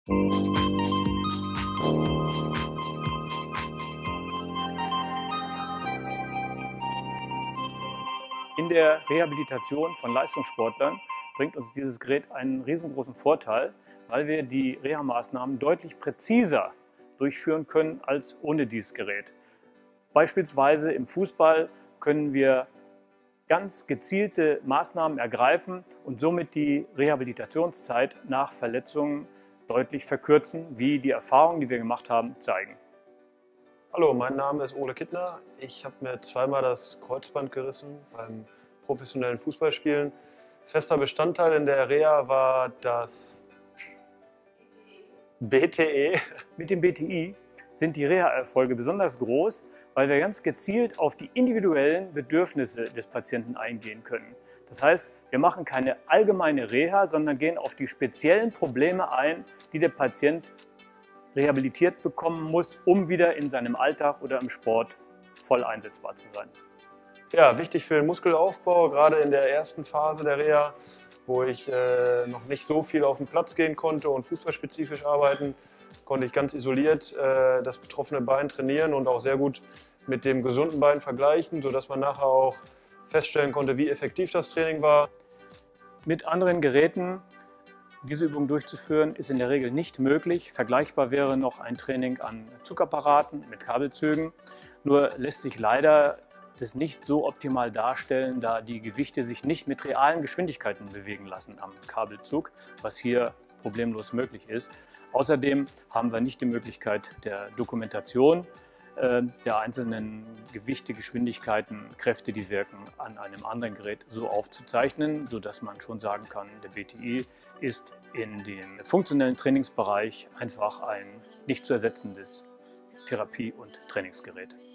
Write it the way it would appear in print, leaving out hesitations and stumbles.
In der Rehabilitation von Leistungssportlern bringt uns dieses Gerät einen riesengroßen Vorteil, weil wir die Reha-Maßnahmen deutlich präziser durchführen können als ohne dieses Gerät. Beispielsweise im Fußball können wir ganz gezielte Maßnahmen ergreifen und somit die Rehabilitationszeit nach Verletzungen deutlich verkürzen, wie die Erfahrungen, die wir gemacht haben, zeigen. Hallo, mein Name ist Ole Kittner. Ich habe mir zweimal das Kreuzband gerissen beim professionellen Fußballspielen. Fester Bestandteil in der Reha war das BTE. Mit dem BTI sind die Reha-Erfolge besonders groß, weil wir ganz gezielt auf die individuellen Bedürfnisse des Patienten eingehen können. Das heißt, wir machen keine allgemeine Reha, sondern gehen auf die speziellen Probleme ein, die der Patient rehabilitiert bekommen muss, um wieder in seinem Alltag oder im Sport voll einsetzbar zu sein. Ja, wichtig für den Muskelaufbau, gerade in der ersten Phase der Reha, wo ich noch nicht so viel auf den Platz gehen konnte und fußballspezifisch arbeiten, konnte ich ganz isoliert das betroffene Bein trainieren und auch sehr gut mit dem gesunden Bein vergleichen, sodass man nachher auch feststellen konnte, wie effektiv das Training war. Mit anderen Geräten diese Übung durchzuführen, ist in der Regel nicht möglich. Vergleichbar wäre noch ein Training an Zugapparaten mit Kabelzügen. Nur lässt sich leider das nicht so optimal darstellen, da die Gewichte sich nicht mit realen Geschwindigkeiten bewegen lassen am Kabelzug, was hier problemlos möglich ist. Außerdem haben wir nicht die Möglichkeit der Dokumentation der einzelnen Gewichte, Geschwindigkeiten, Kräfte, die wirken, an einem anderen Gerät so aufzuzeichnen, sodass man schon sagen kann, der BTI ist in dem funktionellen Trainingsbereich einfach ein nicht zu ersetzendes Therapie- und Trainingsgerät.